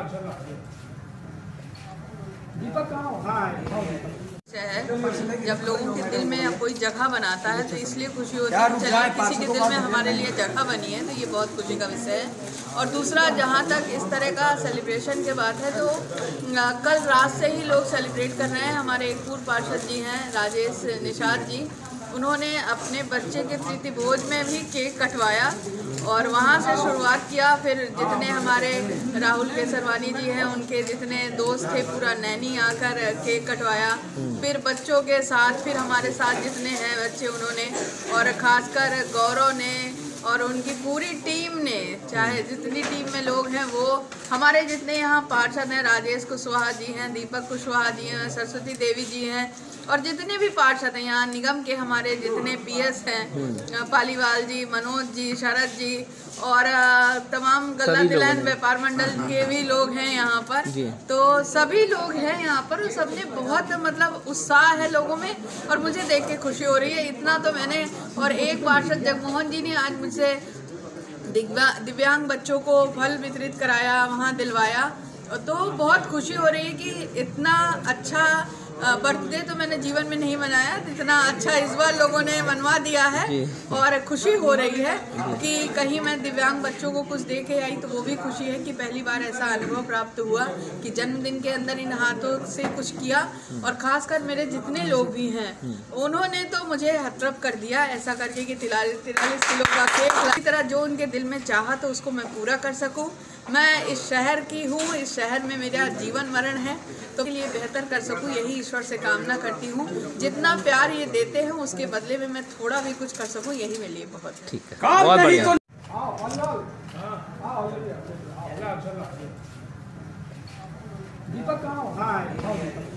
दीपक कहाँ है। जब लोगों के दिल में कोई जगह बनाता है तो इसलिए खुशी होती है। चलिए किसी के दिल में हमारे लिए जगह बनी है तो ये बहुत खुशी का विषय है। और दूसरा, जहाँ तक इस तरह का सेलिब्रेशन की बात है तो कल रात से ही लोग सेलिब्रेट कर रहे हैं। हमारे एक पूर्व पार्षद जी हैं राजेश निषाद जी, उन्होंने अपने बच्चे के प्रीति भोज में भी केक कटवाया और वहाँ से शुरुआत किया। फिर जितने हमारे राहुल केसरवानी जी हैं उनके जितने दोस्त थे पूरा नैनी आकर केक कटवाया। फिर बच्चों के साथ फिर हमारे साथ जितने हैं बच्चे उन्होंने, और ख़ासकर गौरव ने और उनकी पूरी टीम ने, चाहे जितनी टीम में लोग हैं वो, हमारे जितने यहाँ पार्षद हैं, राजेश कुशवाहा जी हैं, दीपक कुशवाहा जी हैं, सरस्वती देवी जी हैं, और जितने भी पार्षद हैं यहाँ निगम के, हमारे जितने पीएस हैं, पालीवाल जी, मनोज जी, शरद जी, और तमाम गल्ला दिलान व्यापार मंडल के भी लोग हैं यहाँ पर। तो सभी लोग हैं यहाँ पर और सबने बहुत मतलब उत्साह है लोगों में और मुझे देख के खुशी हो रही है। इतना तो मैंने, और एक पार्षद जगमोहन जी ने आज मुझसे दिव्यांग बच्चों को फल वितरित कराया, वहाँ दिलवाया, तो बहुत खुशी हो रही है कि इतना अच्छा बर्थडे तो मैंने जीवन में नहीं मनाया, इतना अच्छा इस बार लोगों ने मनवा दिया है। और खुशी हो रही है कि कहीं मैं दिव्यांग बच्चों को कुछ दे के आई तो वो भी खुशी है कि पहली बार ऐसा अनुभव प्राप्त हुआ कि जन्मदिन के अंदर इन हाथों से कुछ किया। और ख़ासकर मेरे जितने लोग भी हैं उन्होंने तो मुझे हतरप कर दिया ऐसा करके कि 43 किलो का केक, इसी तरह जो उनके दिल में चाहा तो उसको मैं पूरा कर सकूँ। मैं इस शहर की हूँ, इस शहर में मेरा जीवन मरण है, तो के लिए बेहतर कर सकूँ यही ईश्वर से कामना करती हूँ। जितना प्यार ये देते हैं उसके बदले में मैं थोड़ा भी कुछ कर सकूँ यही मेरे लिए बहुत ठीक है। बहुत बढ़िया। दीपक कहाँ